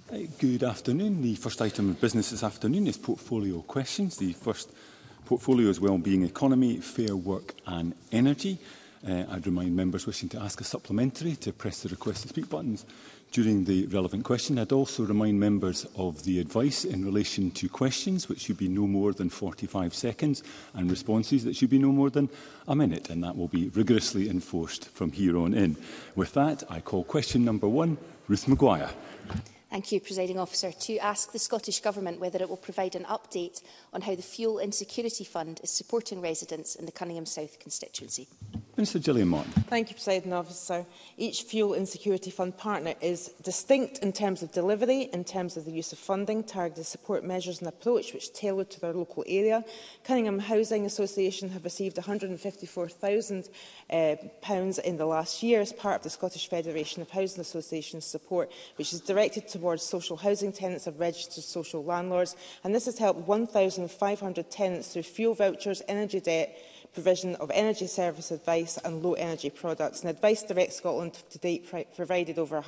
Good afternoon. The first item of business this afternoon is portfolio questions. The first portfolio is Wellbeing Economy, Fair Work and Energy. I'd remind members wishing to ask a supplementary to press the request to speak buttons during the relevant question. I'd also remind members of the advice in relation to questions, which should be no more than 45 seconds, and responses that should be no more than a minute, and that will be rigorously enforced from here on in. With that, I call question number 1, Ruth Maguire. Thank you, Presiding Officer. To ask the Scottish Government whether it will provide an update on how the Fuel Insecurity Fund is supporting residents in the Cunningham South constituency. Minister Gillian Martin. Thank you, Presiding Officer. Each Fuel Insecurity Fund partner is distinct in terms of delivery, in terms of the use of funding, targeted support measures and approach which tailor to their local area. Cunningham Housing Association have received £154,000 in the last year as part of the Scottish Federation of Housing Associations support, which is directed towards social housing tenants of registered social landlords. And this has helped 1,500 tenants through fuel vouchers, energy debt, provision of energy service advice and low energy products. And Advice Direct Scotland to date provided over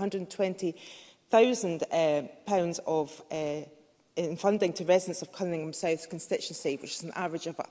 £120,000 in funding to residents of Cunningham South constituency, which is an average of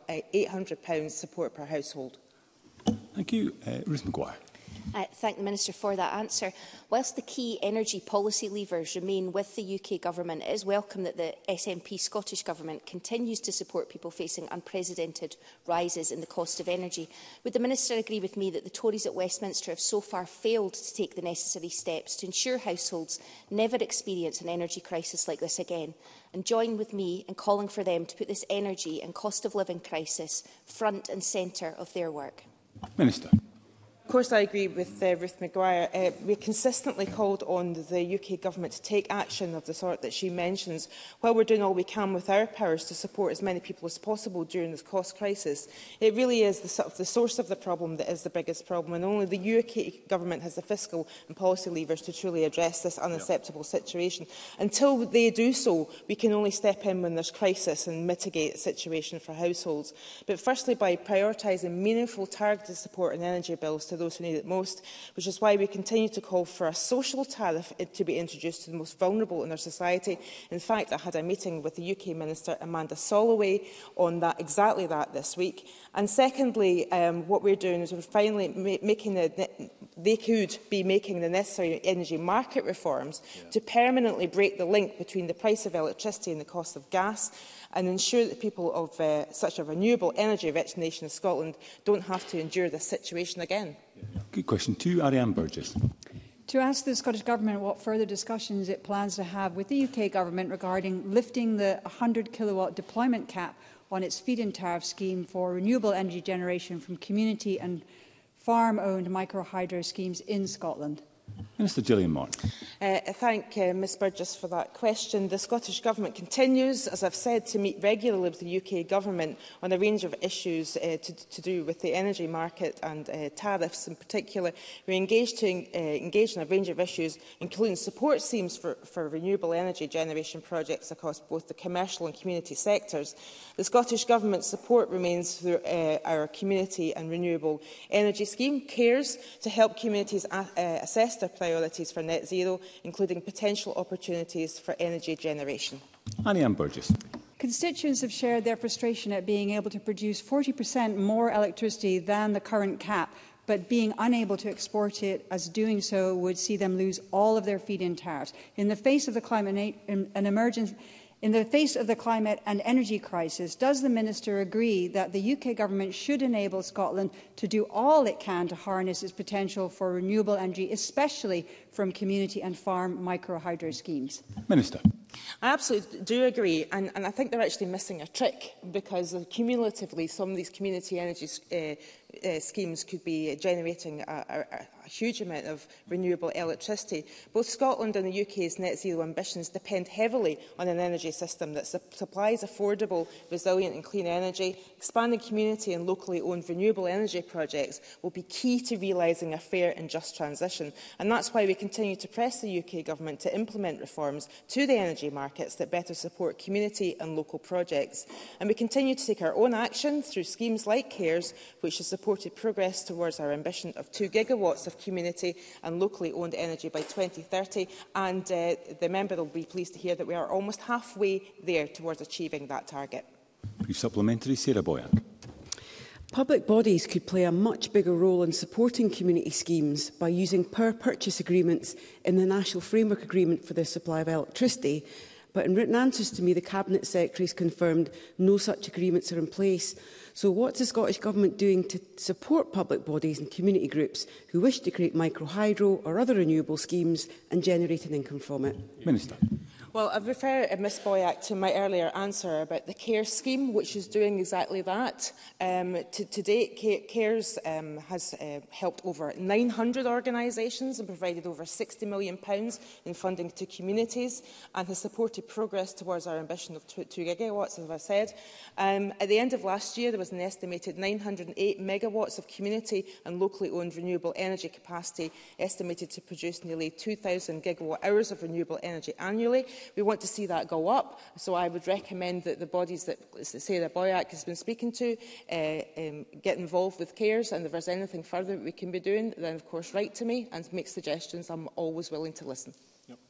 £800 support per household. Thank you. Ruth Maguire. Thank the Minister for that answer. Whilst the key energy policy levers remain with the UK Government, it is welcome that the SNP Scottish Government continues to support people facing unprecedented rises in the cost of energy. Would the Minister agree with me that the Tories at Westminster have so far failed to take the necessary steps to ensure households never experience an energy crisis like this again, and join with me in calling for them to put this energy and cost of living crisis front and centre of their work? Minister. Of course, I agree with Ruth Maguire. We consistently called on the UK Government to take action of the sort that she mentions, while we're doing all we can with our powers to support as many people as possible during this cost crisis. It really is the source of the problem that is the biggest problem, and only the UK Government has the fiscal and policy levers to truly address this unacceptable situation. Until they do so, we can only step in when there's crisis and mitigate the situation for households. But firstly, by prioritising meaningful targeted support on energy bills to those who need it most, which is why we continue to call for a social tariff to be introduced to the most vulnerable in our society. In fact, I had a meeting with the UK Minister Amanda Soloway on exactly that this week. And secondly, what we're doing is we're finally making they could be making the necessary energy market reforms to permanently break the link between the price of electricity and the cost of gas, and ensure that people of such a renewable energy-rich nation as Scotland don't have to endure this situation again. Good question. 2, Ariane Burgess. To ask the Scottish Government what further discussions it plans to have with the UK Government regarding lifting the 100 kilowatt deployment cap on its feed-in tariff scheme for renewable energy generation from community and farm-owned micro-hydro schemes in Scotland. Minister Gillian Martin. I thank Ms Burgess for that question. The Scottish Government continues, as I've said, to meet regularly with the UK Government on a range of issues to do with the energy market and tariffs in particular. We're engaged in a range of issues, including support schemes for renewable energy generation projects across both the commercial and community sectors. The Scottish Government's support remains through our Community and Renewable Energy Scheme, CARES, to help communities assess their priorities for net zero, including potential opportunities for energy generation. Ariane Burgess. Constituents have shared their frustration at being able to produce 40% more electricity than the current cap, but being unable to export it, as doing so would see them lose all of their feed-in tariffs. In the face of the climate and energy crisis, does the Minister agree that the UK Government should enable Scotland to do all it can to harness its potential for renewable energy, especially from community and farm micro-hydro schemes? Minister. I absolutely do agree, and I think they're actually missing a trick, because cumulatively some of these community energy schemes could be generating a huge amount of renewable electricity. Both Scotland and the UK's net zero ambitions depend heavily on an energy system that supplies affordable, resilient and clean energy. Expanding community and locally owned renewable energy projects will be key to realising a fair and just transition, and that's why we continue to press the UK Government to implement reforms to the energy energy markets that better support community and local projects. And we continue to take our own action through schemes like CARES, which has supported progress towards our ambition of 2 gigawatts of community and locally owned energy by 2030. And the member will be pleased to hear that we are almost halfway there towards achieving that target. Brief supplementary, Sarah Boyack. Public bodies could play a much bigger role in supporting community schemes by using power purchase agreements in the National Framework Agreement for the Supply of Electricity. But in written answers to me, the Cabinet Secretary has confirmed no such agreements are in place. So what's the Scottish Government doing to support public bodies and community groups who wish to create microhydro or other renewable schemes and generate an income from it? Minister. Well, I refer Ms Boyack to my earlier answer about the CARES scheme, which is doing exactly that. To date, CARES has helped over 900 organisations and provided over £60 million in funding to communities and has supported progress towards our ambition of 2 gigawatts, as I said. At the end of last year, there was an estimated 908 megawatts of community and locally owned renewable energy capacity, estimated to produce nearly 2,000 gigawatt hours of renewable energy annually. We want to see that go up, so I would recommend that the bodies that Sarah Boyack has been speaking to get involved with CARES, and if there's anything further that we can be doing, then of course write to me and make suggestions. I'm always willing to listen. Yep.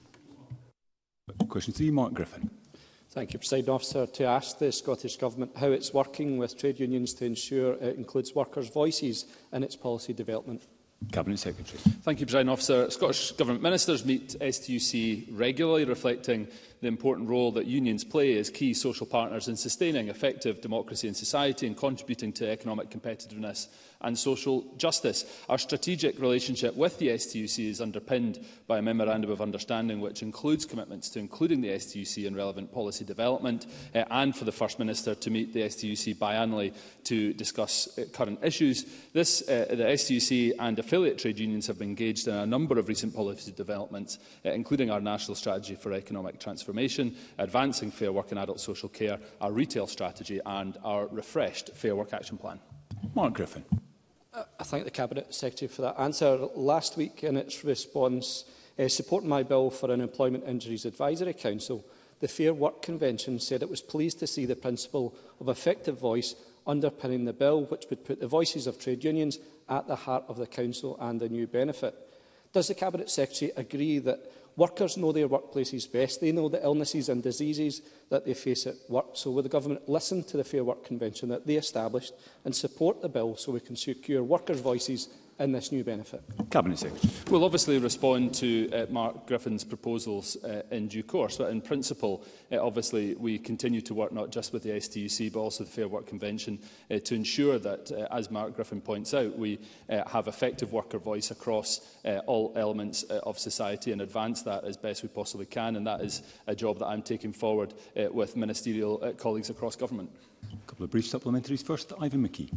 Question 3, Mark Griffin. Thank you, Presiding Officer. To ask the Scottish Government how it's working with trade unions to ensure it includes workers' voices in its policy development. Cabinet Secretary. Thank you, Presiding Officer. Scottish Government ministers meet STUC regularly, reflecting the important role that unions play as key social partners in sustaining effective democracy in society and contributing to economic competitiveness and social justice. Our strategic relationship with the STUC is underpinned by a Memorandum of Understanding which includes commitments to including the STUC in relevant policy development and for the First Minister to meet the STUC biannually to discuss current issues. The STUC and affiliate trade unions have been engaged in a number of recent policy developments, including our National Strategy for Economic Transformation, Advancing Fair Work and Adult Social Care, our retail strategy and our refreshed Fair Work Action Plan. Mark Griffin. I thank the Cabinet Secretary for that answer. Last week, in its response, supporting my bill for an Employment Injuries Advisory Council, the Fair Work Convention said it was pleased to see the principle of effective voice underpinning the bill, which would put the voices of trade unions at the heart of the Council and the new benefit. Does the Cabinet Secretary agree that workers know their workplaces best? They know the illnesses and diseases that they face at work. So will the Government listen to the Fair Work Convention that they established and support the bill so we can secure workers' voices in this new benefit? Cabinet Secretary. We'll obviously respond to Mark Griffin's proposals in due course, but in principle, obviously, we continue to work not just with the STUC but also the Fair Work Convention to ensure that, as Mark Griffin points out, we have effective worker voice across all elements of society and advance that as best we possibly can, and that is a job that I'm taking forward with ministerial colleagues across government. A couple of brief supplementaries. First, Ivan McKee.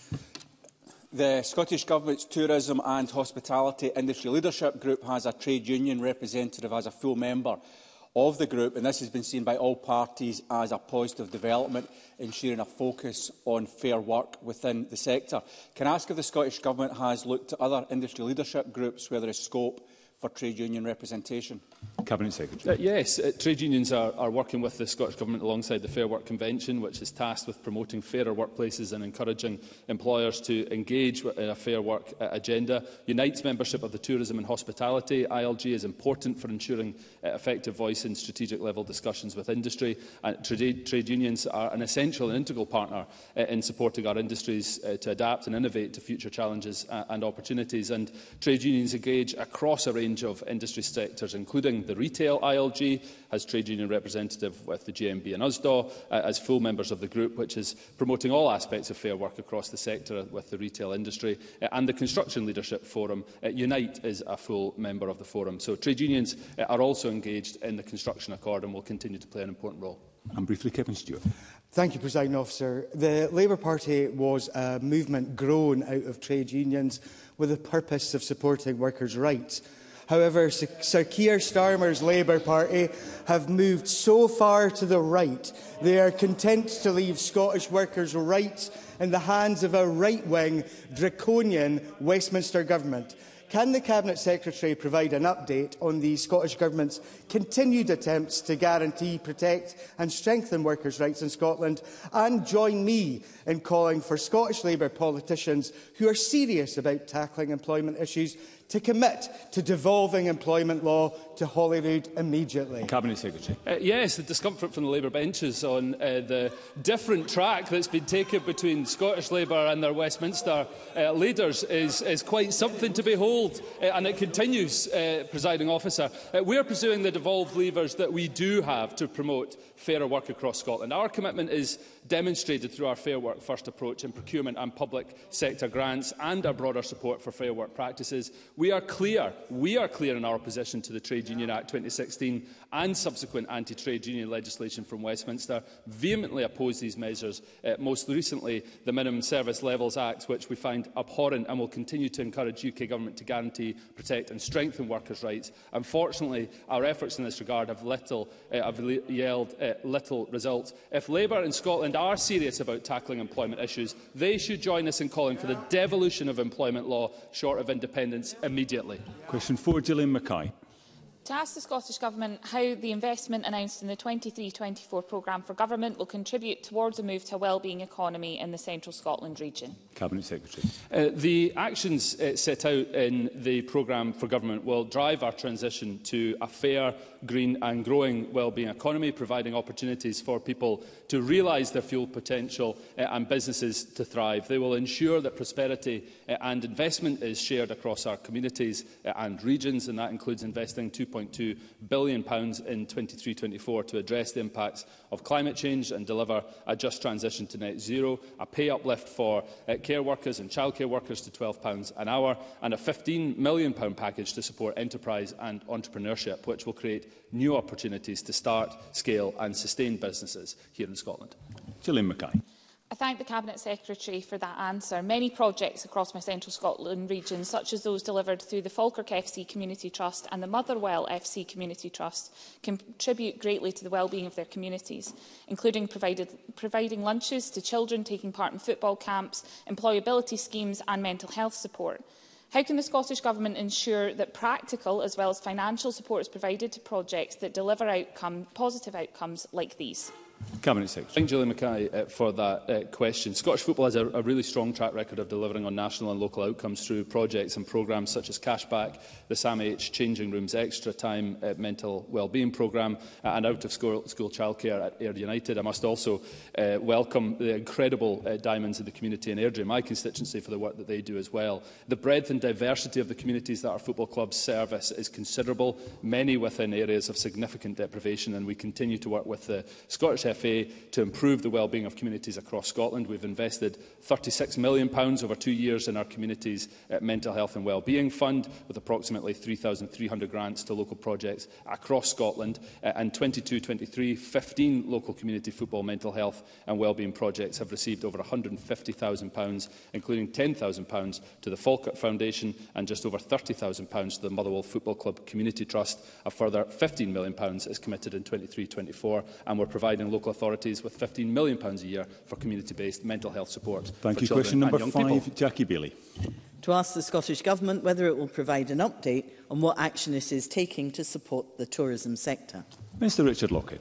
The Scottish Government's Tourism and Hospitality Industry Leadership Group has a trade union representative as a full member of the group, and this has been seen by all parties as a positive development, ensuring a focus on fair work within the sector. Can I ask if the Scottish Government has looked at other industry leadership groups where there is scope for trade union representation? Cabinet Secretary. Yes, trade unions are working with the Scottish Government alongside the Fair Work Convention, which is tasked with promoting fairer workplaces and encouraging employers to engage in a fair work agenda. Unite's membership of the Tourism and Hospitality ILG is important for ensuring effective voice in strategic level discussions with industry. And trade unions are an essential and integral partner in supporting our industries to adapt and innovate to future challenges and opportunities. And trade unions engage across a range of industry sectors, including the retail ILG, as trade union representative with the GMB and USDAW, as full members of the group, which is promoting all aspects of fair work across the sector with the retail industry, and the Construction Leadership Forum. Unite is a full member of the forum. So trade unions are also engaged in the Construction Accord and will continue to play an important role. And briefly, Kevin Stewart. Thank you, Presiding Officer. The Labour Party was a movement grown out of trade unions with the purpose of supporting workers' rights. However, Sir Keir Starmer's Labour Party have moved so far to the right, they are content to leave Scottish workers' rights in the hands of a right-wing, draconian Westminster government. can the Cabinet Secretary provide an update on the Scottish Government's continued attempts to guarantee, protect and strengthen workers' rights in Scotland, and join me in calling for Scottish Labour politicians who are serious about tackling employment issues to commit to devolving employment law to Holyrood immediately? Cabinet Secretary. Yes, the discomfort from the Labour benches on the different track that's been taken between Scottish Labour and their Westminster leaders is quite something to behold, and it continues, Presiding Officer. We are pursuing the devolved levers that we do have to promote fairer work across Scotland. Our commitment is demonstrated through our Fair Work First approach in procurement and public sector grants and our broader support for fair work practices. We are clear in our opposition to the Trade Union Act 2016 and subsequent anti-trade union legislation from Westminster, vehemently oppose these measures, most recently the Minimum Service Levels Act, which we find abhorrent, and will continue to encourage UK Government to guarantee, protect and strengthen workers' rights. Unfortunately, our efforts in this regard have yield little results. If Labour in Scotland are serious about tackling employment issues, they should join us in calling for the devolution of employment law short of independence immediately. Question 4, Gillian Mackay. To ask the Scottish Government how the investment announced in the 23-24 programme for government will contribute towards a move to a wellbeing economy in the Central Scotland region. Cabinet Secretary. The actions set out in the programme for government will drive our transition to a fair, green and growing wellbeing economy, providing opportunities for people to realise their full potential and businesses to thrive. They will ensure that prosperity and investment is shared across our communities and regions, and that includes investing £2.2 billion in 23-24 to address the impacts of climate change and deliver a just transition to net zero, a pay uplift for care workers and childcare workers to £12 an hour, and a £15 million package to support enterprise and entrepreneurship, which will create new opportunities to start, scale and sustain businesses here in Scotland. Gillian Mackay. I thank the Cabinet Secretary for that answer. Many projects across my Central Scotland region, such as those delivered through the Falkirk FC Community Trust and the Motherwell FC Community Trust, contribute greatly to the wellbeing of their communities, including providing lunches to children taking part in football camps, employability schemes and mental health support. How can the Scottish Government ensure that practical as well as financial support is provided to projects that deliver positive outcomes like these? Cabinet Secretary. Thank Gillian Mackay for that question. Scottish football has a really strong track record of delivering on national and local outcomes through projects and programmes such as Cashback, the Sam H Changing Rooms Extra Time mental wellbeing programme and out-of-school childcare at Ayr United. I must also welcome the incredible diamonds in the community in Airdrie, my constituency, for the work that they do as well. The breadth and diversity of the communities that our football clubs service is considerable, many within areas of significant deprivation, and we continue to work with the Scottish FA to improve the wellbeing of communities across Scotland. We've invested £36 million over 2 years in our community's mental health and wellbeing fund, with approximately 3,300 grants to local projects across Scotland. And 22-23, 15 local community football mental health and wellbeing projects have received over £150,000, including £10,000 to the Falkirk Foundation and just over £30,000 to the Motherwell Football Club Community Trust. A further £15 million is committed in 23-24, and we're providing local authorities with £15 million a year for community-based mental health support. Thank you. Question number 5, Jackie Bailey. To ask the Scottish Government whether it will provide an update on what action it is taking to support the tourism sector. Minister Richard Lockhead.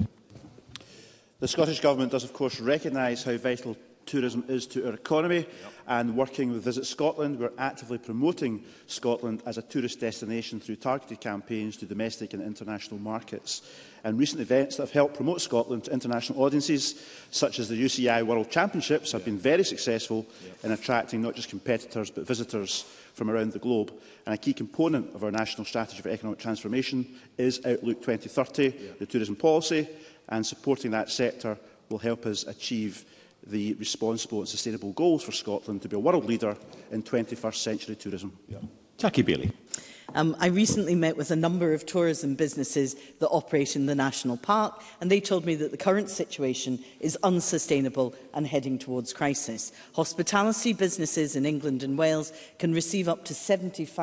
The Scottish Government does, of course, recognise how vital tourism is to our economy, and working with Visit Scotland, we're actively promoting Scotland as a tourist destination through targeted campaigns to domestic and international markets. And recent events that have helped promote Scotland to international audiences, such as the UCI World Championships, have been very successful in attracting not just competitors but visitors from around the globe. And a key component of our National Strategy for Economic Transformation is Outlook 2030, the tourism policy, and supporting that sector will help us achieve the responsible and sustainable goals for Scotland to be a world leader in 21st century tourism. Jackie Bailey. I recently met with a number of tourism businesses that operate in the National Park, and they told me that the current situation is unsustainable and heading towards crisis. Hospitality businesses in England and Wales can receive up to £75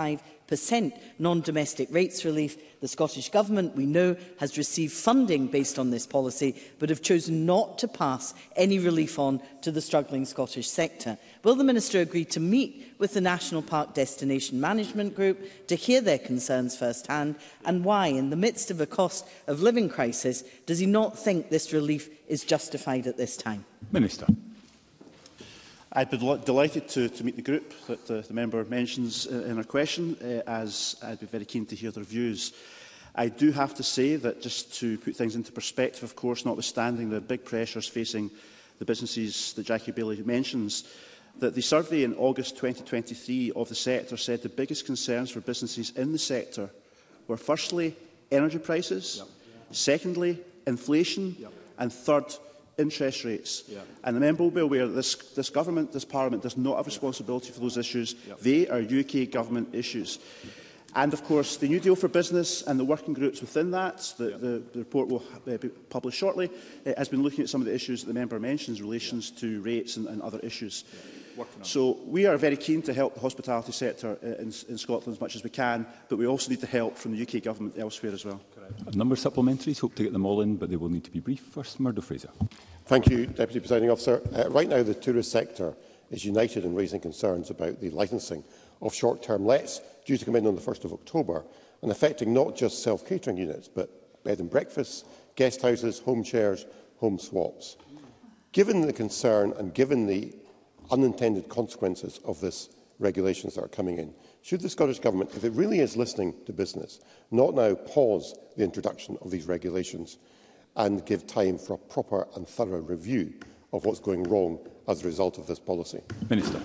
non-domestic rates relief. The Scottish Government, we know, has received funding based on this policy, but have chosen not to pass any relief on to the struggling Scottish sector. Will the Minister agree to meet with the National Park Destination Management Group to hear their concerns firsthand, and why, in the midst of a cost of living crisis, does he not think this relief is justified at this time? Minister. I'd be delighted to meet the group that the member mentions in her question, as I'd be very keen to hear their views. I do have to say that, just to put things into perspective, of course, notwithstanding the big pressures facing the businesses that Jackie Bailey mentions, that the survey in August 2023 of the sector said the biggest concerns for businesses in the sector were, firstly, energy prices, secondly, inflation, and third, interest rates. And the member will be aware that this government, this Parliament, does not have responsibility for those issues. They are UK government issues. And, of course, the New Deal for Business and the working groups within that, the report will be published shortly, has been looking at some of the issues that the member mentions in relation to rates and other issues. So we are very keen to help the hospitality sector in Scotland as much as we can, but we also need the help from the UK government elsewhere as well. A number of supplementaries. Hope to get them all in, but they will need to be brief. First, Murdo Fraser. Thank you, Deputy Presiding Officer. Right now, the tourist sector is united in raising concerns about the licensing of short-term lets due to come in on the 1st of October and affecting not just self-catering units, but bed and breakfasts, guest houses, home shares, home swaps. Given the concern and given the unintended consequences of this regulations that are coming in, should the Scottish Government, if it really is listening to business, not now pause the introduction of these regulations and give time for a proper and thorough review of what's going wrong as a result of this policy? Minister.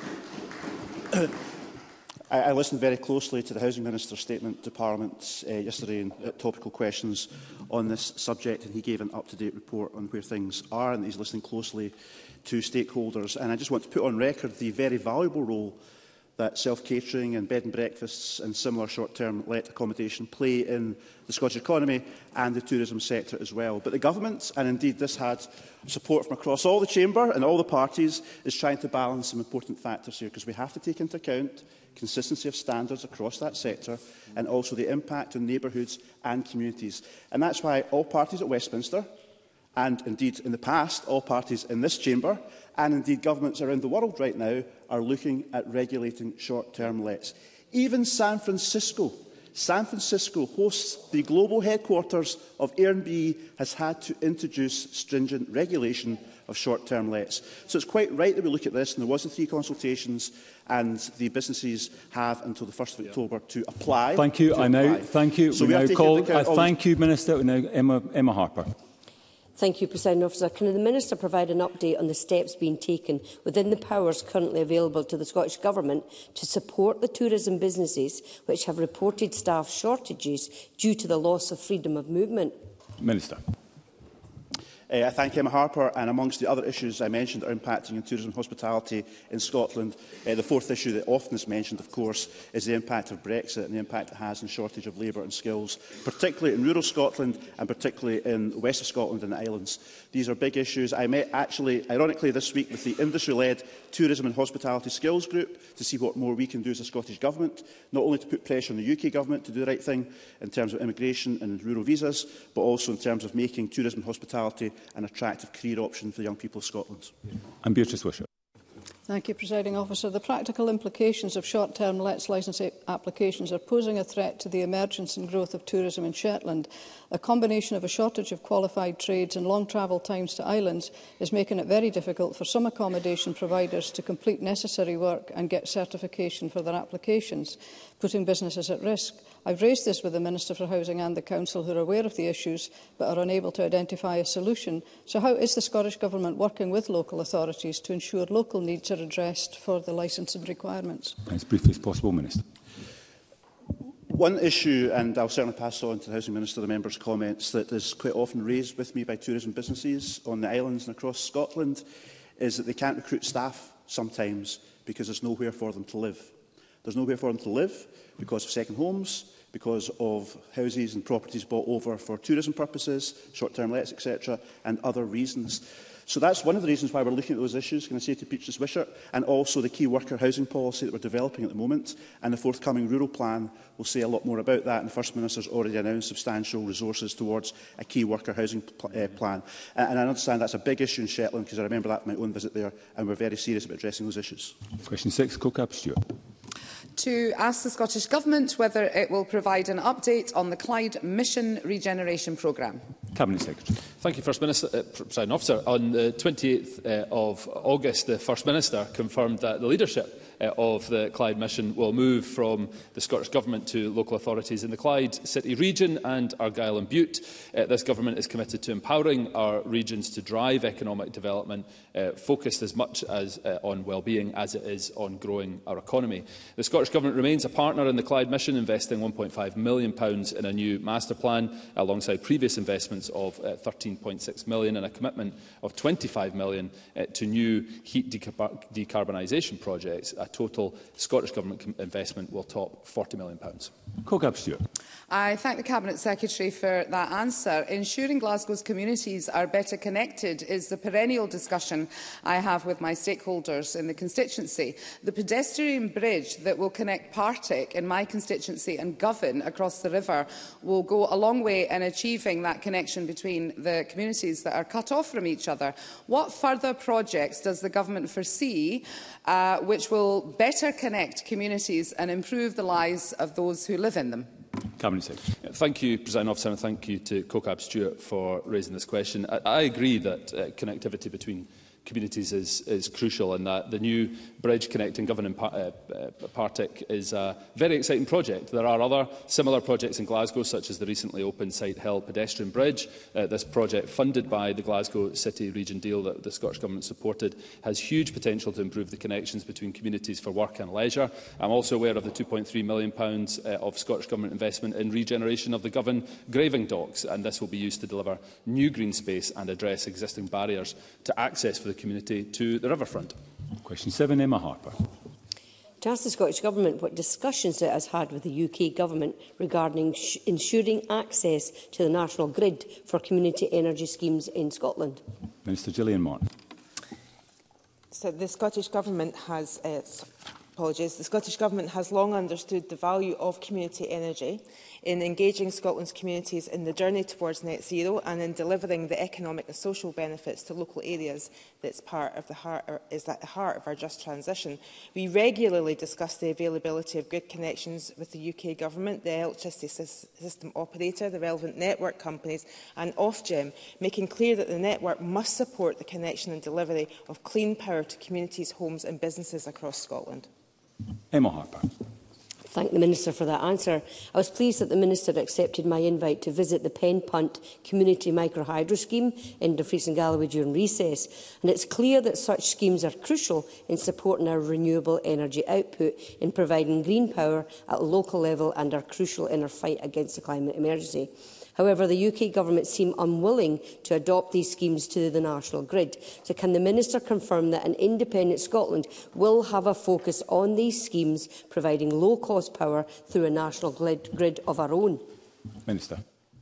I listened very closely to the Housing Minister's statement to Parliament yesterday in topical questions on this subject, and he gave an up-to-date report on where things are, and he's listening closely to stakeholders. And I just want to put on record the very valuable role that self-catering and bed and breakfasts and similar short-term let accommodation play in the Scottish economy and the tourism sector as well. But the Government, and indeed this had support from across all the Chamber and all the parties, is trying to balance some important factors here, because we have to take into account consistency of standards across that sector and also the impact on neighbourhoods and communities. And that's why all parties at Westminster, and indeed in the past all parties in this Chamber, and indeed governments around the world right now, are looking at regulating short-term lets. Even San Francisco hosts the global headquarters of Airbnb, has had to introduce stringent regulation of short-term lets. So it's quite right that we look at this, and there was the 3 consultations, and the businesses have until the 1st of October to apply. Thank you. Thank you. So we now call. Thank you, Minister. Now, Emma Harper. Thank you, Presiding Officer. Can the Minister provide an update on the steps being taken within the powers currently available to the Scottish Government to support the tourism businesses which have reported staff shortages due to the loss of freedom of movement? Minister. I thank Emma Harper, and amongst the other issues I mentioned are impacting on tourism and hospitality in Scotland. The fourth issue that often is mentioned, of course, is the impact of Brexit and the impact it has on shortage of labour and skills, particularly in rural Scotland and particularly in the west of Scotland and the islands. These are big issues. I met actually, ironically, this week with the industry-led Tourism and Hospitality Skills Group to see what more we can do as a Scottish Government, not only to put pressure on the UK Government to do the right thing in terms of immigration and rural visas, but also in terms of making tourism and hospitality an attractive career option for the young people of Scotland. And Beatrice Wishart. Thank you, Presiding Officer. The practical implications of short-term lets licence applications are posing a threat to the emergence and growth of tourism in Shetland. A combination of a shortage of qualified trades and long travel times to islands is making it very difficult for some accommodation providers to complete necessary work and get certification for their applications, putting businesses at risk. I've raised this with the Minister for Housing and the Council, who are aware of the issues but are unable to identify a solution. So how is the Scottish Government working with local authorities to ensure local needs are addressed for the licensing requirements? As briefly as possible, Minister. One issue, and I'll certainly pass on to the Housing Minister the member's comments, that is quite often raised with me by tourism businesses on the islands and across Scotland, is that they can't recruit staff sometimes because there's nowhere for them to live. There's nowhere for them to live because of second homes, because of houses and properties bought over for tourism purposes, short-term lets, etc., and other reasons. So that's one of the reasons why we're looking at those issues, can I say to Beatrice Wishart, and also the key worker housing policy that we're developing at the moment. And the forthcoming rural plan will say a lot more about that. And the First Minister's already announced substantial resources towards a key worker housing plan. And I understand that's a big issue in Shetland, because I remember that from my own visit there, and we're very serious about addressing those issues. Question 6, CoCab Stewart. To ask the Scottish Government whether it will provide an update on the Clyde Mission Regeneration Programme. Cabinet Secretary. Thank you, First Minister. Presiding Officer. On the 28th of August, the First Minister confirmed that the leadership of the Clyde Mission will move from the Scottish Government to local authorities in the Clyde City region and Argyll and Bute. This Government is committed to empowering our regions to drive economic development, focused as much as on well-being as it is on growing our economy. The Scottish Government remains a partner in the Clyde Mission, investing £1.5 million in a new master plan, alongside previous investments of £13.6 million and a commitment of £25 million to new heat decarbonisation projects. A total Scottish Government investment will top £40 million. CoCab Stewart. I thank the Cabinet Secretary for that answer. Ensuring Glasgow's communities are better connected is the perennial discussion I have with my stakeholders in the constituency. The pedestrian bridge that will connect Partick in my constituency and Govan across the river will go a long way in achieving that connection between the communities that are cut off from each other. What further projects does the Government foresee which will better connect communities and improve the lives of those who live in them? Cabinet Secretary. Thank you, Presiding Officer, and thank you to CoCab Stewart for raising this question. I agree that connectivity between communities is crucial, and that the new bridge connecting Govan and Partick is a very exciting project. There are other similar projects in Glasgow, such as the recently opened Sight Hill pedestrian bridge. This project, funded by the Glasgow City Region deal that the Scottish Government supported, has huge potential to improve the connections between communities for work and leisure. I'm also aware of the £2.3 million of Scottish Government investment in regeneration of the Govan graving docks, and this will be used to deliver new green space and address existing barriers to access for the community to the riverfront. Question 7, Emma Harper. To ask the Scottish Government what discussions it has had with the UK Government regarding ensuring access to the national grid for community energy schemes in Scotland. Minister Gillian Martin. So the Scottish Government has the Scottish Government has long understood the value of community energy in engaging Scotland's communities in the journey towards net zero and in delivering the economic and social benefits to local areas that's at the heart of our just transition. We regularly discuss the availability of grid connections with the UK Government, the electricity system operator, the relevant network companies and Ofgem, making clear that the network must support the connection and delivery of clean power to communities, homes and businesses across Scotland. Emma Harper. Thank the Minister for that answer. I was pleased that the Minister accepted my invite to visit the Pen Punt Community Microhydro Scheme in Dumfries and Galloway during recess, and it's clear that such schemes are crucial in supporting our renewable energy output, in providing green power at a local level, and are crucial in our fight against the climate emergency. However, the UK Government seem unwilling to adopt these schemes to the national grid. So can the Minister confirm that an independent Scotland will have a focus on these schemes, providing low-cost power through a national grid of our own? Minister.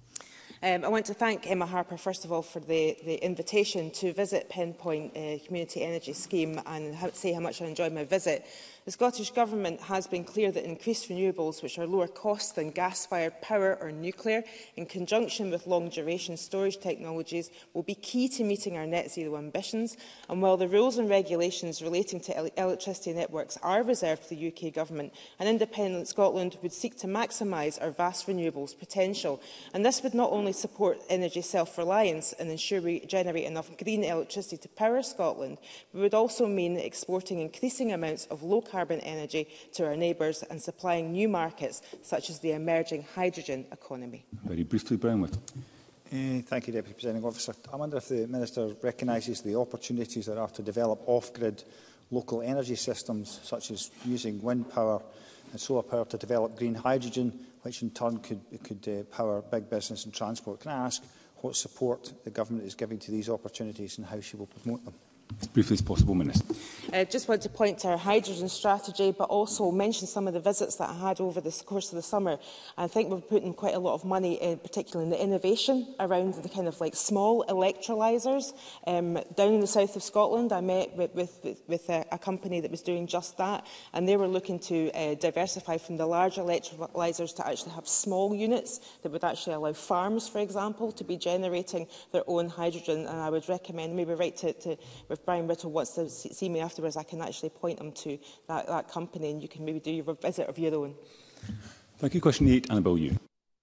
I want to thank Emma Harper, first of all, for the invitation to visit Penpoint Community Energy Scheme and say how much I enjoyed my visit. The Scottish Government has been clear that increased renewables, which are lower cost than gas-fired power or nuclear, in conjunction with long-duration storage technologies, will be key to meeting our net zero ambitions. And while the rules and regulations relating to electricity networks are reserved for the UK Government, an independent Scotland would seek to maximise our vast renewables potential. And this would not only support energy self-reliance and ensure we generate enough green electricity to power Scotland, but would also mean exporting increasing amounts of low-carbon energy to our neighbours and supplying new markets such as the emerging hydrogen economy. Very briefly, Brian Whittle. Thank you, Deputy Presiding Officer. I wonder if the Minister recognises the opportunities there are to develop off-grid local energy systems, such as using wind power and solar power to develop green hydrogen, which in turn could power big business and transport. Can I ask what support the Government is giving to these opportunities and how she will promote them? As briefly as possible, Minister. I just want to point to our hydrogen strategy, but also mention some of the visits that I had over the course of the summer. I think we're putting quite a lot of money, particularly in the innovation around the kind of like small electrolysers. Down in the south of Scotland, I met with a company that was doing just that, and they were looking to diversify from the large electrolysers to actually have small units that would actually allow farms, for example, to be generating their own hydrogen. And I would recommend, maybe write to if Brian Whittle wants to see me afterwards, I can actually point them to that company, and you can maybe do your visit of your own. Thank you. Question 8, Annabel Ewing.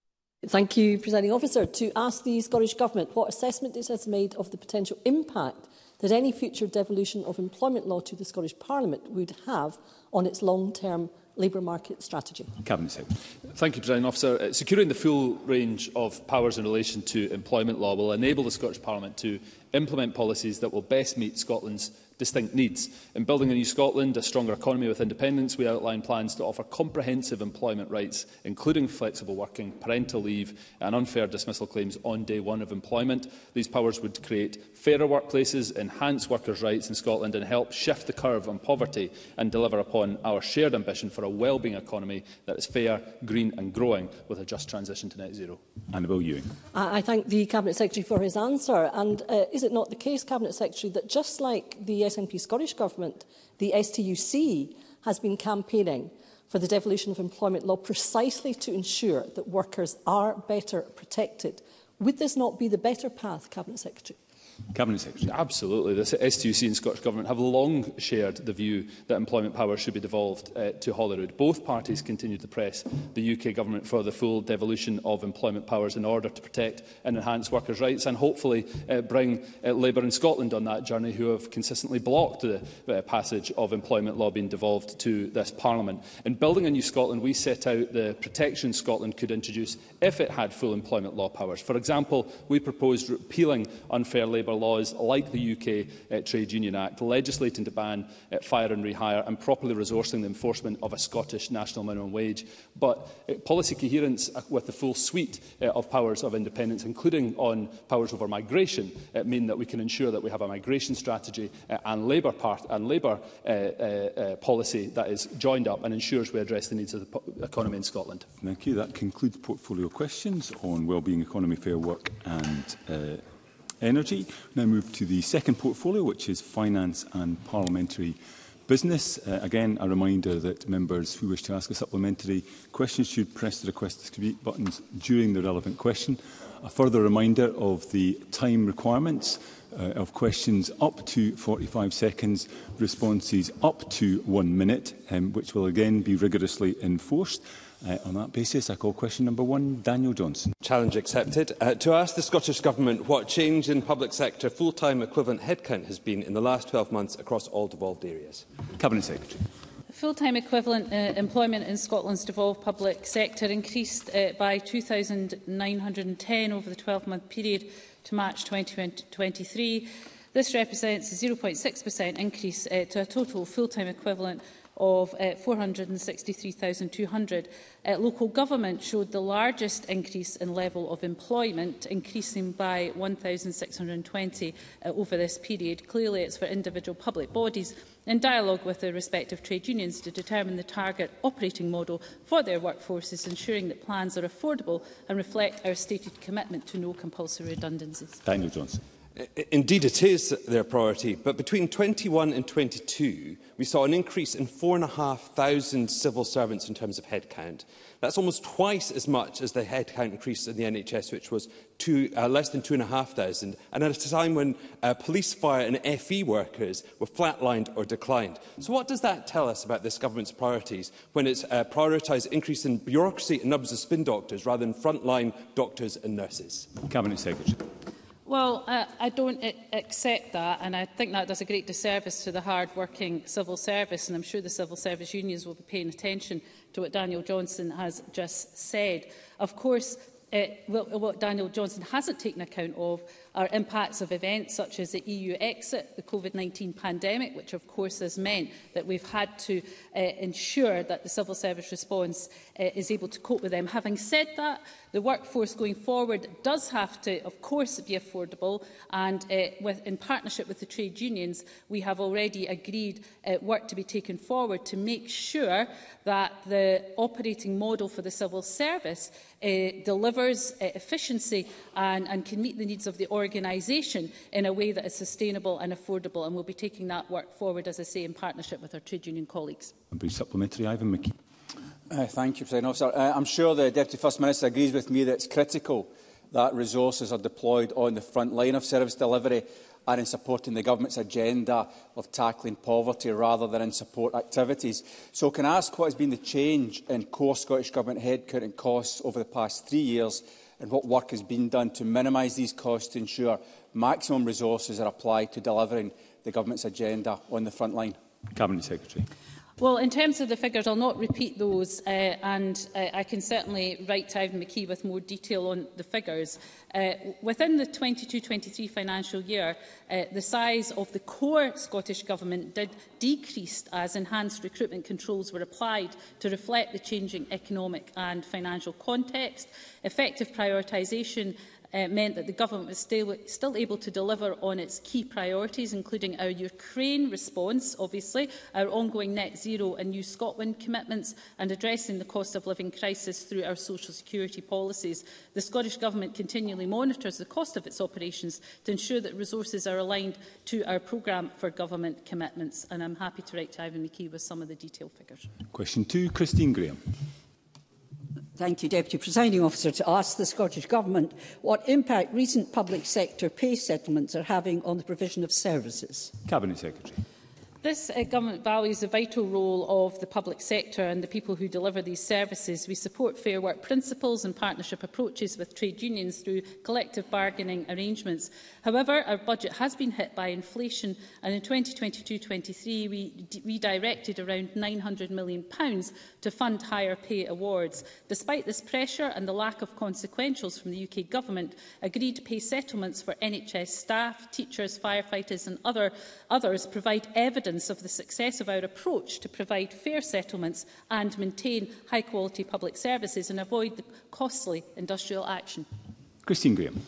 Thank you, Presiding Officer. To ask the Scottish Government what assessment it has made of the potential impact that any future devolution of employment law to the Scottish Parliament would have on its long-term labour market strategy. Cabinet Secretary. Thank you, Presiding Officer. Securing the full range of powers in relation to employment law will enable the Scottish Parliament to implement policies that will best meet Scotland's distinct needs. In Building a New Scotland, a stronger economy with independence, we outline plans to offer comprehensive employment rights, including flexible working, parental leave and unfair dismissal claims on day one of employment. These powers would create fairer workplaces, enhance workers' rights in Scotland and help shift the curve on poverty and deliver upon our shared ambition for a wellbeing economy that is fair, green and growing with a just transition to net zero. Annabel Ewing. I thank the Cabinet Secretary for his answer. And is it not the case, Cabinet Secretary, that just like the SNP Scottish Government, the STUC has been campaigning for the devolution of employment law precisely to ensure that workers are better protected? Would this not be the better path, Cabinet Secretary? Cabinet Secretary. Absolutely. The STUC and Scottish Government have long shared the view that employment powers should be devolved to Holyrood. Both parties continue to press the UK Government for the full devolution of employment powers in order to protect and enhance workers' rights and hopefully bring Labour in Scotland on that journey, who have consistently blocked the passage of employment law being devolved to this Parliament. In Building a New Scotland, we set out the protection Scotland could introduce if it had full employment law powers. For example, we proposed repealing unfair labour laws like the UK Trade Union Act, legislating to ban fire and rehire and properly resourcing the enforcement of a Scottish national minimum wage. But policy coherence with the full suite of powers of independence, including on powers over migration, mean that we can ensure that we have a migration strategy and labour policy that is joined up and ensures we address the needs of the economy in Scotland. Thank you. That concludes portfolio questions on wellbeing, economy, fair work and energy. Now move to the second portfolio, which is finance and parliamentary business. Again, a reminder that members who wish to ask a supplementary question should press the request to speak buttons during the relevant question. A further reminder of the time requirements of questions up to 45 seconds, responses up to 1 minute, which will again be rigorously enforced. On that basis, I call question number 1, Daniel Johnson. Challenge accepted. To ask the Scottish Government what change in public sector full-time equivalent headcount has been in the last 12 months across all devolved areas. Cabinet Secretary. Full-time equivalent employment in Scotland's devolved public sector increased by 2,910 over the 12-month period to March 2023. This represents a 0.6% increase to a total full-time equivalent of 463,200. Local government showed the largest increase in level of employment, increasing by 1,620 over this period. Clearly, it's for individual public bodies in dialogue with their respective trade unions to determine the target operating model for their workforces, ensuring that plans are affordable and reflect our stated commitment to no compulsory redundancies. Daniel Johnson. Indeed, it is their priority, but between 21 and 22, we saw an increase in 4,500 civil servants in terms of headcount. That's almost twice as much as the headcount increase in the NHS, which was less than 2,500, and at a time when police, fire and FE workers were flatlined or declined. So what does that tell us about this government's priorities when it's prioritised increase in bureaucracy and numbers of spin doctors rather than frontline doctors and nurses? Cabinet Secretary. Well, I don't accept that, and I think that does a great disservice to the hard-working civil service, and I'm sure the civil service unions will be paying attention to what Daniel Johnson has just said. Of course, what Daniel Johnson hasn't taken account of are impacts of events such as the EU exit, the COVID-19 pandemic, which of course has meant that we've had to ensure that the civil service response is able to cope with them. Having said that, the workforce going forward does have to, of course, be affordable, and in partnership with the trade unions, we have already agreed work to be taken forward to make sure that the operating model for the civil service delivers efficiency and can meet the needs of the organisation in a way that is sustainable and affordable. And we'll be taking that work forward, as I say, in partnership with our trade union colleagues. A brief supplementary, Ivan McKee. Thank you, President Officer. I'm sure the Deputy First Minister agrees with me that it's critical that resources are deployed on the front line of service delivery and in supporting the Government's agenda of tackling poverty rather than in support activities. So can I ask what has been the change in core Scottish Government headcount and costs over the past 3 years, and what work has been done to minimise these costs to ensure maximum resources are applied to delivering the Government's agenda on the front line? Cabinet Secretary. Well, in terms of the figures, I'll not repeat those, and I can certainly write to Ivan McKee with more detail on the figures. Within the 22-23 financial year, the size of the core Scottish Government did decrease as enhanced recruitment controls were applied to reflect the changing economic and financial context. Effective prioritisation meant that the Government was still able to deliver on its key priorities, including our Ukraine response, obviously, our ongoing net zero and New Scotland commitments, and addressing the cost of living crisis through our social security policies. The Scottish Government continually monitors the cost of its operations to ensure that resources are aligned to our programme for government commitments, and I'm happy to write to Ivan McKee with some of the detailed figures. Question 2, Christine Graham. Thank you, Deputy Presiding Officer, to ask the Scottish Government what impact recent public sector pay settlements are having on the provision of services. Cabinet Secretary. This Government values the vital role of the public sector and the people who deliver these services. We support fair work principles and partnership approaches with trade unions through collective bargaining arrangements. However, our budget has been hit by inflation, and in 2022-23 we redirected around £900 million to fund higher pay awards. Despite this pressure and the lack of consequentials from the UK Government, agreed pay settlements for NHS staff, teachers, firefighters and others provide evidence of the success of our approach to provide fair settlements and maintain high-quality public services and avoid the costly industrial action. Christine Graham.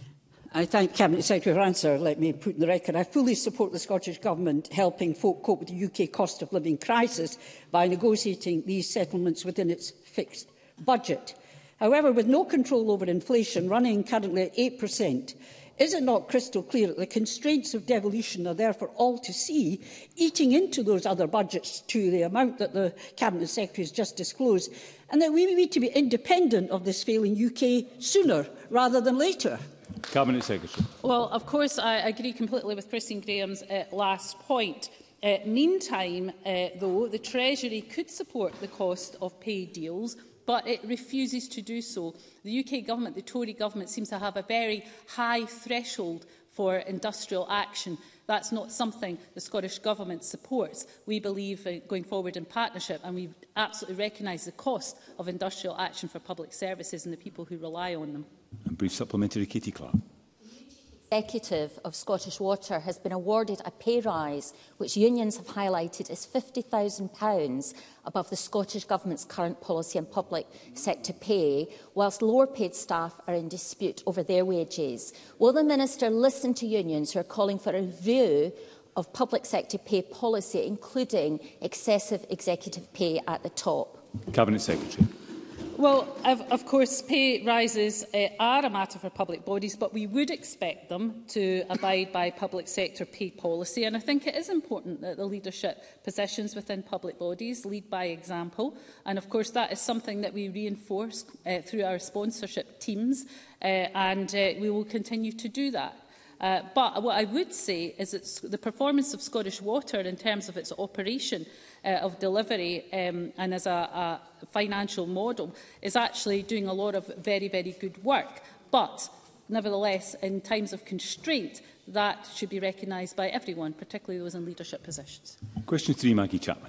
I thank Cabinet Secretary for her answer. Let me put in the record, I fully support the Scottish Government helping folk cope with the UK cost of living crisis by negotiating these settlements within its fixed budget. However, with no control over inflation running currently at 8%, is it not crystal clear that the constraints of devolution are there for all to see, eating into those other budgets to the amount that the Cabinet Secretary has just disclosed, and that we need to be independent of this failing UK sooner rather than later? Cabinet Secretary. Well, of course, I agree completely with Christine Graham's last point. Meantime, though, the Treasury could support the cost of pay deals, but it refuses to do so. The UK Government, the Tory Government, seems to have a very high threshold for industrial action. That's not something the Scottish Government supports. We believe going forward in partnership, and we absolutely recognise the cost of industrial action for public services and the people who rely on them. A brief supplementary, Katie Clark. Executive of Scottish Water has been awarded a pay rise, which unions have highlighted as £50,000 above the Scottish Government's current policy on public sector pay, whilst lower-paid staff are in dispute over their wages. Will the Minister listen to unions who are calling for a review of public sector pay policy, including excessive executive pay at the top? Cabinet Secretary. Well, of course, pay rises are a matter for public bodies, but we would expect them to abide by public sector pay policy. And I think it is important that the leadership positions within public bodies lead by example. And of course, that is something that we reinforce through our sponsorship teams, and we will continue to do that. But what I would say is that the performance of Scottish Water in terms of its operation of delivery and as a financial model is actually doing a lot of very, very good work. But nevertheless, in times of constraint, that should be recognised by everyone, particularly those in leadership positions. Question 3, Maggie Chapman.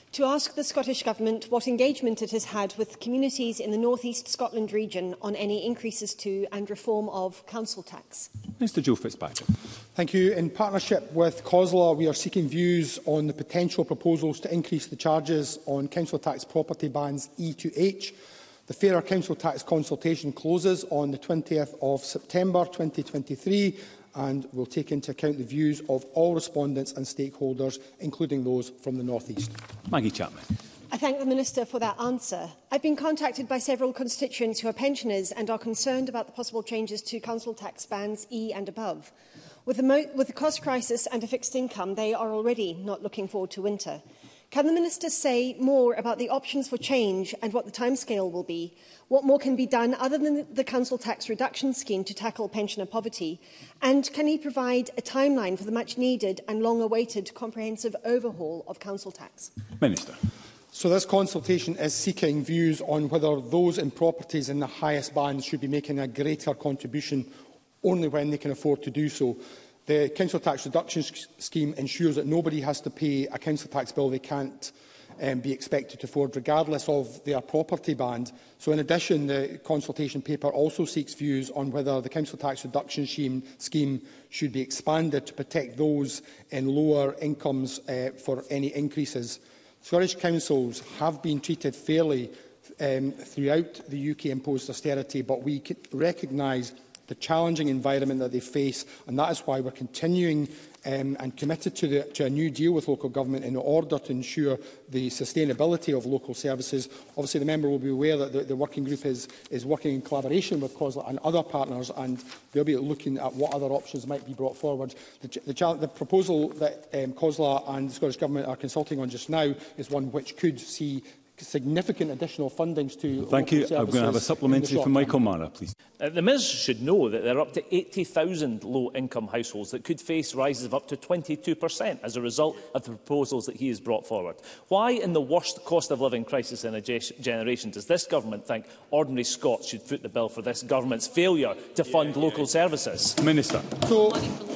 to ask the Scottish Government what engagement it has had with communities in the North East Scotland region on any increases to and reform of council tax. Mr Joe Fitzpatrick. Thank you. In partnership with COSLA, we are seeking views on the potential proposals to increase the charges on council tax property bands E to H. The Fairer Council Tax consultation closes on the 20th of September 2023 and will take into account the views of all respondents and stakeholders, including those from the North East. Maggie Chapman. I thank the Minister for that answer. I've been contacted by several constituents who are pensioners and are concerned about the possible changes to council tax bands E and above. With the cost crisis and a fixed income, they are already not looking forward to winter. Can the Minister say more about the options for change and what the timescale will be? What more can be done other than the council tax reduction scheme to tackle pensioner poverty? And can he provide a timeline for the much-needed and long-awaited comprehensive overhaul of council tax? Minister. So this consultation is seeking views on whether those in properties in the highest bands should be making a greater contribution only when they can afford to do so. The council tax reduction scheme ensures that nobody has to pay a council tax bill they can't be expected to afford, regardless of their property band. So in addition, the consultation paper also seeks views on whether the council tax reduction scheme should be expanded to protect those in lower incomes for any increases. Scottish councils have been treated fairly throughout the UK-imposed austerity, but we recognise the challenging environment that they face, and that is why we're continuing and committed to a new deal with local government in order to ensure the sustainability of local services. Obviously, the member will be aware that the working group is working in collaboration with COSLA and other partners, and they'll be looking at what other options might be brought forward. The proposal that COSLA and the Scottish Government are consulting on just now is one which could see significant additional fundings to Thank you. I'm going to have a supplementary from Michael Mara, please. The Minister should know that there are up to 80,000 low-income households that could face rises of up to 22% as a result of the proposals that he has brought forward. Why, in the worst cost-of-living crisis in a generation, does this government think ordinary Scots should foot the bill for this government's failure to fund local services? Minister. So,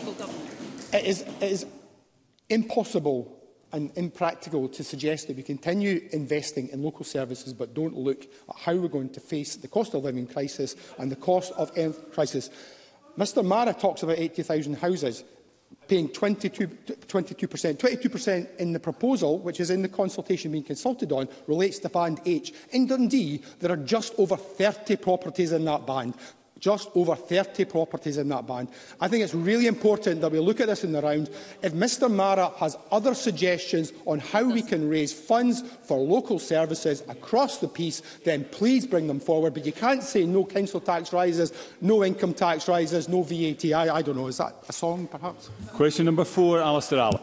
it is impossible and impractical to suggest that we continue investing in local services but don't look at how we're going to face the cost of living crisis and the cost of energy crisis. Mr Mara talks about 80,000 houses paying 22%. 22% in the proposal, which is in the consultation being consulted on, relates to Band H. In Dundee, there are just over 30 properties in that band. Just over 30 properties in that band. I think it's really important that we look at this in the round. If Mr Mara has other suggestions on how we can raise funds for local services across the piece, then please bring them forward. But you can't say no council tax rises, no income tax rises, no VAT. I don't know. Is that a song, perhaps? Question number 4, Alistair Allen.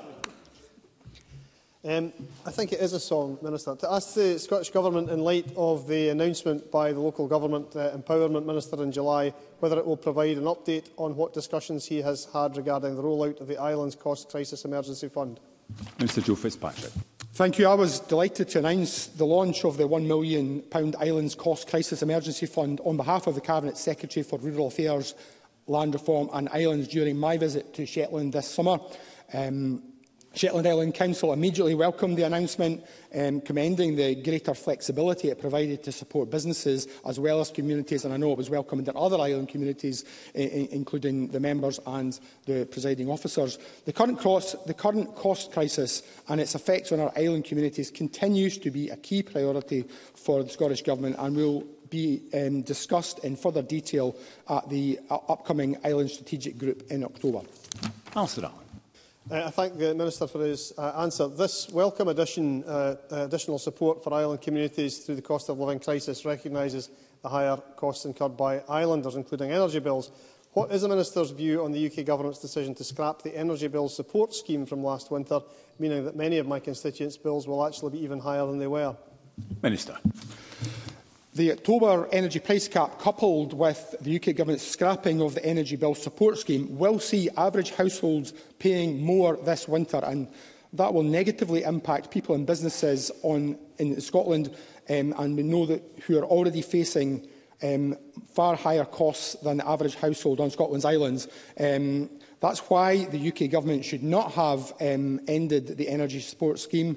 I think it is a song, Minister. To ask the Scottish Government, in light of the announcement by the Local Government Empowerment Minister in July, whether it will provide an update on what discussions he has had regarding the rollout of the Islands Cost Crisis Emergency Fund. Mr Joe Fitzpatrick. Thank you. I was delighted to announce the launch of the £1 million Islands Cost Crisis Emergency Fund on behalf of the Cabinet Secretary for Rural Affairs, Land Reform and Islands during my visit to Shetland this summer. Shetland Island Council immediately welcomed the announcement, commending the greater flexibility it provided to support businesses as well as communities, and I know it was welcomed in other island communities, including the members and the presiding officers. The current cost crisis and its effects on our island communities continues to be a key priority for the Scottish Government and will be discussed in further detail at the upcoming Island Strategic Group in October. Alistair Allen. I thank the Minister for his answer. This welcome additional support for island communities through the cost of living crisis recognises the higher costs incurred by islanders, including energy bills. What is the Minister's view on the UK Government's decision to scrap the energy bill support scheme from last winter, meaning that many of my constituents' bills will actually be even higher than they were? Minister. The October energy price cap, coupled with the UK Government's scrapping of the energy bill support scheme, will see average households paying more this winter, and that will negatively impact people and businesses in Scotland, and we know that who are already facing far higher costs than the average household on Scotland's islands. That's why the UK Government should not have ended the energy support scheme.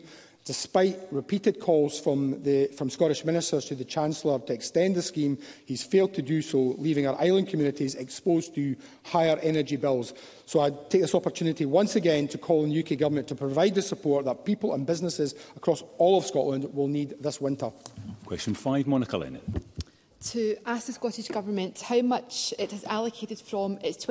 Despite repeated calls from Scottish ministers to the Chancellor to extend the scheme, he's failed to do so, leaving our island communities exposed to higher energy bills. So I take this opportunity once again to call on the UK Government to provide the support that people and businesses across all of Scotland will need this winter. Question 5, Monica Lennon. To ask the Scottish Government how much it has allocated from its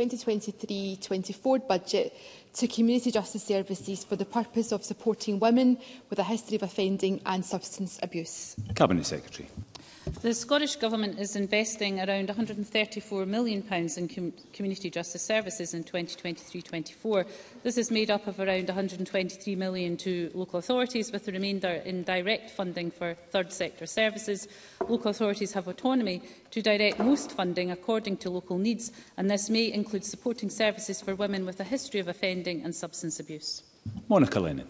2023-24 budget to community justice services for the purpose of supporting women with a history of offending and substance abuse. Cabinet Secretary. The Scottish Government is investing around £134 million in community justice services in 2023-24. This is made up of around £123 million to local authorities, with the remainder in direct funding for third sector services. Local authorities have autonomy to direct most funding according to local needs, and this may include supporting services for women with a history of offending and substance abuse. Monica Lennon.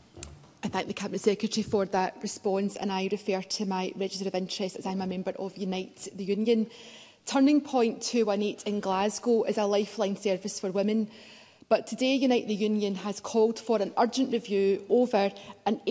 I thank the Cabinet Secretary for that response, and I refer to my register of interest as I'm a member of Unite the Union. Turning Point 218 in Glasgow is a lifeline service for women, but today Unite the Union has called for an urgent review over an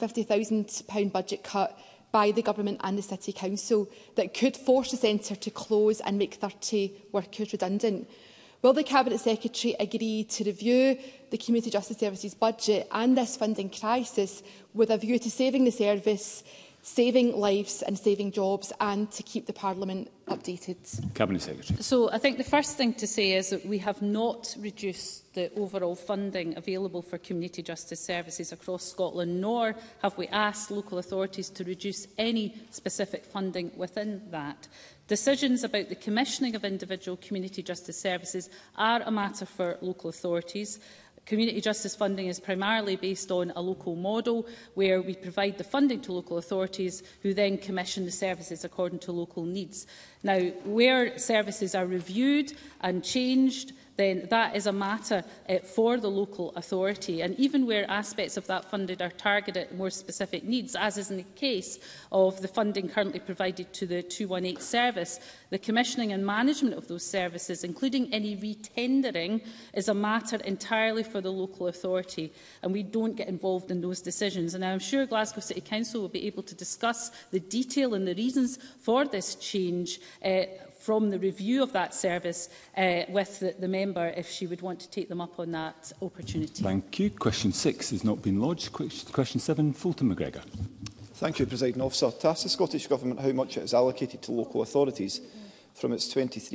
£850,000 budget cut by the Government and the City Council that could force the centre to close and make 30 workers redundant. Will the Cabinet Secretary agree to review the Community Justice Services budget and this funding crisis with a view to saving the service, saving lives and saving jobs, and to keep the Parliament updated? Cabinet Secretary. So I think the first thing to say is that we have not reduced the overall funding available for community justice services across Scotland, nor have we asked local authorities to reduce any specific funding within that. Decisions about the commissioning of individual community justice services are a matter for local authorities. Community justice funding is primarily based on a local model where we provide the funding to local authorities who then commission the services according to local needs. Now, where services are reviewed and changed, then that is a matter for the local authority. And even where aspects of that funding are targeted at more specific needs, as is in the case of the funding currently provided to the 218 service, the commissioning and management of those services, including any retendering, is a matter entirely for the local authority, and we don't get involved in those decisions. And I'm sure Glasgow City Council will be able to discuss the detail and the reasons for this change from the review of that service with the member, if she would want to take them up on that opportunity. Thank you. Question 6 has not been lodged. Question 7, Fulton McGregor. Thank you, Presiding Officer. To ask the Scottish Government how much it has allocated to local authorities from its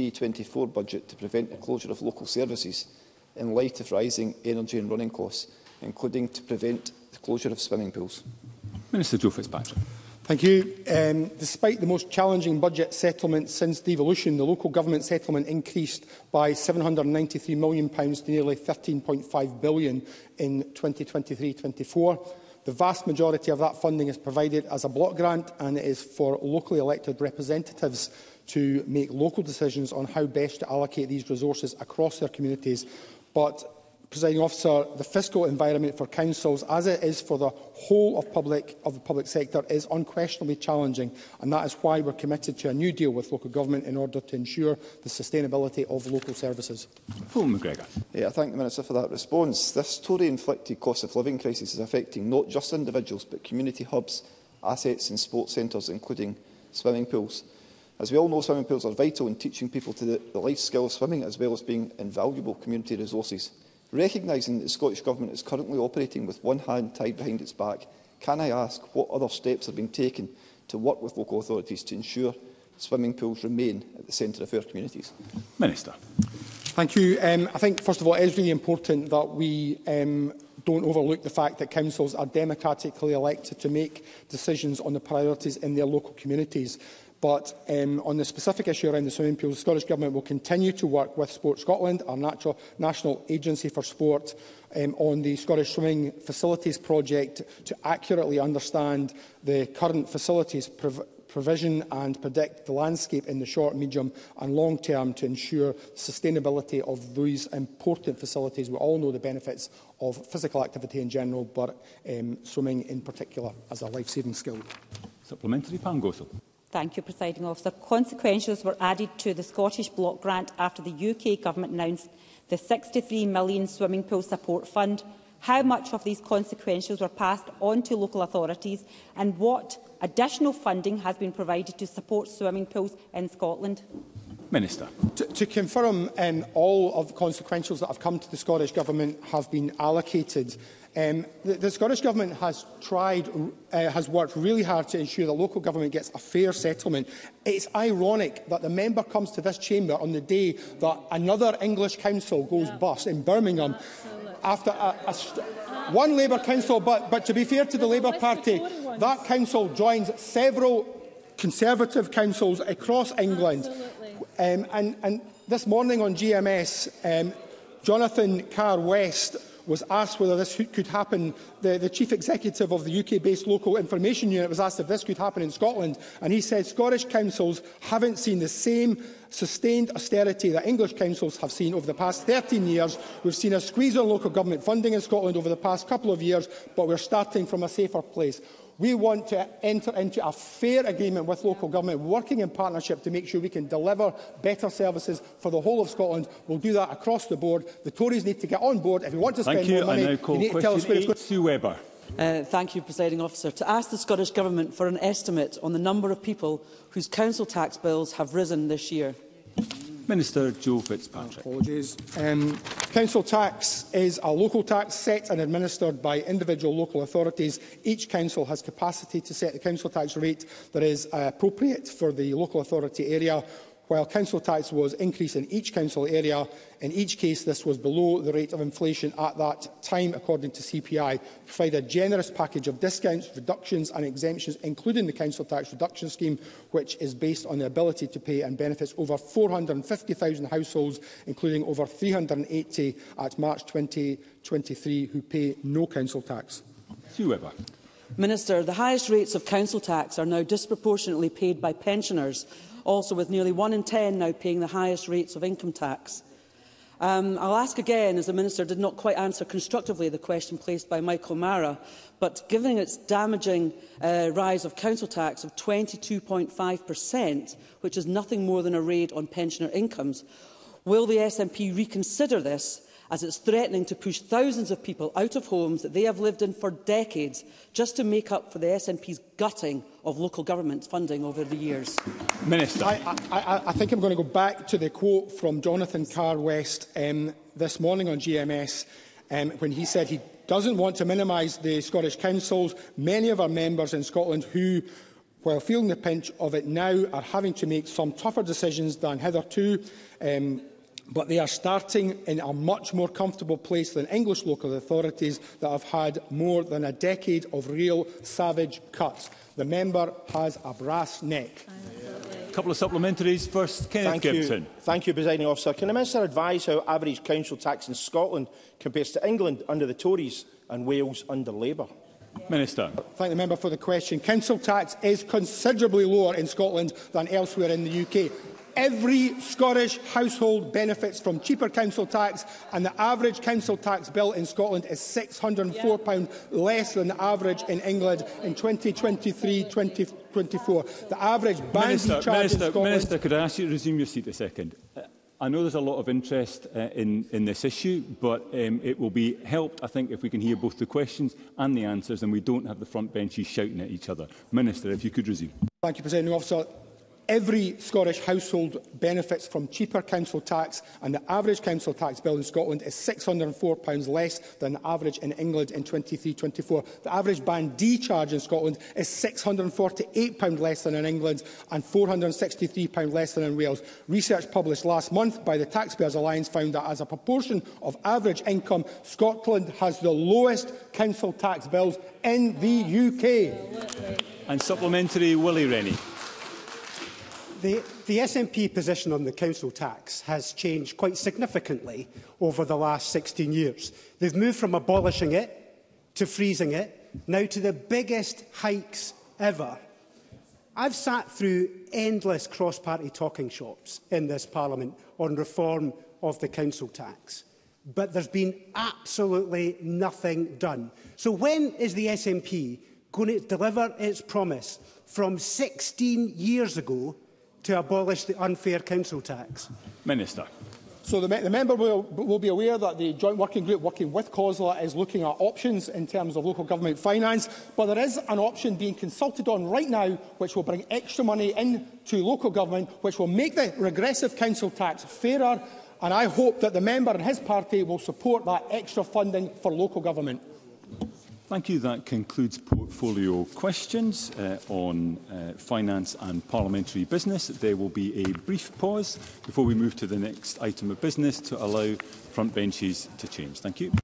23-24 budget to prevent the closure of local services in light of rising energy and running costs, including to prevent the closure of swimming pools. Minister Joe Fitzpatrick. Thank you. Despite the most challenging budget settlement since devolution, the local government settlement increased by £793 million to nearly £13.5 billion in 2023-24. The vast majority of that funding is provided as a block grant, and it is for locally elected representatives to make local decisions on how best to allocate these resources across their communities. But, Presiding Officer, the fiscal environment for councils, as it is for the whole of the public sector, is unquestionably challenging, and that is why we're committed to a new deal with local government in order to ensure the sustainability of local services. Fulton McGregor. I thank the Minister for that response. This Tory-inflicted cost of living crisis is affecting not just individuals, but community hubs, assets and sports centres, including swimming pools. As we all know, swimming pools are vital in teaching people the life skill of swimming, as well as being invaluable community resources. Recognising that the Scottish Government is currently operating with one hand tied behind its back, can I ask what other steps are being taken to work with local authorities to ensure swimming pools remain at the centre of our communities? Minister. Thank you. I think, first of all, it is really important that we don't overlook the fact that councils are democratically elected to make decisions on the priorities in their local communities. But on the specific issue around the swimming pools, the Scottish Government will continue to work with Sport Scotland, our national agency for sport, on the Scottish Swimming Facilities project to accurately understand the current facilities provision and predict the landscape in the short, medium and long term to ensure sustainability of these important facilities. We all know the benefits of physical activity in general, but swimming in particular as a life-saving skill. Supplementary, Pam Gossel. Thank you, Presiding Officer. Consequentials were added to the Scottish Block Grant after the UK Government announced the £63 million Swimming Pool Support Fund, how much of these consequentials were passed on to local authorities, and what additional funding has been provided to support swimming pools in Scotland? Minister. To confirm, all of the consequentials that have come to the Scottish Government have been allocated. The Scottish Government has worked really hard to ensure that local government gets a fair settlement. It's ironic that the member comes to this chamber on the day that another English council goes bust in Birmingham after one Labour council, but to be fair to the Labour Party, that council joins several Conservative councils across England. And this morning on GMS, Jonathan Carr-West was asked whether this could happen. The Chief Executive of the UK-based Local Information Unit was asked if this could happen in Scotland, and he said Scottish councils haven't seen the same sustained austerity that English councils have seen over the past 13 years. We've seen a squeeze on local government funding in Scotland over the past couple of years, but we're starting from a safer place. We want to enter into a fair agreement with local government, working in partnership to make sure we can deliver better services for the whole of Scotland. We'll do that across the board. The Tories need to get on board. If we want to spend more money, you need to tell us where it's going. Sue Webber. Thank you, Presiding Officer. To ask the Scottish Government for an estimate on the number of people whose council tax bills have risen this year. Minister Joe Fitzpatrick. Apologies. Council tax is a local tax set and administered by individual local authorities. Each council has capacity to set the council tax rate that is appropriate for the local authority area. While council tax was increased in each council area, in each case this was below the rate of inflation at that time, according to CPI. We provide a generous package of discounts, reductions and exemptions, including the council tax reduction scheme, which is based on the ability to pay and benefits over 450,000 households, including over 380 at March 2023 who pay no council tax. Sue Webber. Minister, the highest rates of council tax are now disproportionately paid by pensioners, also with nearly 1 in 10 now paying the highest rates of income tax. I'll ask again, as the Minister did not quite answer constructively the question placed by Michael Mara, but given its damaging rise of council tax of 22.5%, which is nothing more than a raid on pensioner incomes, will the SNP reconsider this, as it's threatening to push thousands of people out of homes that they have lived in for decades, just to make up for the SNP's gutting of local government funding over the years? Minister. I think I'm going to go back to the quote from Jonathan Carr-West this morning on GMS, when he said he doesn't want to minimise the Scottish councils. Many of our members in Scotland who, while feeling the pinch of it now, are having to make some tougher decisions than hitherto. But they are starting in a much more comfortable place than English local authorities that have had more than a decade of real savage cuts. The member has a brass neck. A couple of supplementaries. First, Kenneth Gibson. Thank you, Presiding Officer. Can the Minister advise how average council tax in Scotland compares to England under the Tories and Wales under Labour? Minister. Thank the member for the question. Council tax is considerably lower in Scotland than elsewhere in the UK. Every Scottish household benefits from cheaper council tax, and the average council tax bill in Scotland is £604 less than the average in England in 2023-2024. The average bandy charge in Scotland... Minister, could I ask you to resume your seat a second? I know there's a lot of interest in this issue, but it will be helped, I think, if we can hear both the questions and the answers, and we don't have the front benches shouting at each other. Minister, if you could resume. Thank you, Presiding Officer. Every Scottish household benefits from cheaper council tax, and the average council tax bill in Scotland is £604 less than the average in England in 23-24. The average Band D charge in Scotland is £648 less than in England and £463 less than in Wales. Research published last month by the Taxpayers Alliance found that as a proportion of average income, Scotland has the lowest council tax bills in the UK. And supplementary, Willie Rennie. The SNP position on the council tax has changed quite significantly over the last 16 years. They've moved from abolishing it to freezing it, now to the biggest hikes ever. I've sat through endless cross-party talking shops in this Parliament on reform of the council tax, but there's been absolutely nothing done. So when is the SNP going to deliver its promise from 16 years ago to abolish the unfair council tax? Minister. So the member will be aware that the joint working group working with COSLA is looking at options in terms of local government finance, but there is an option being consulted on right now which will bring extra money into local government, which will make the regressive council tax fairer, and I hope that the member and his party will support that extra funding for local government. Thank you. That concludes portfolio questions on finance and parliamentary business. There will be a brief pause before we move to the next item of business to allow front benches to change. Thank you.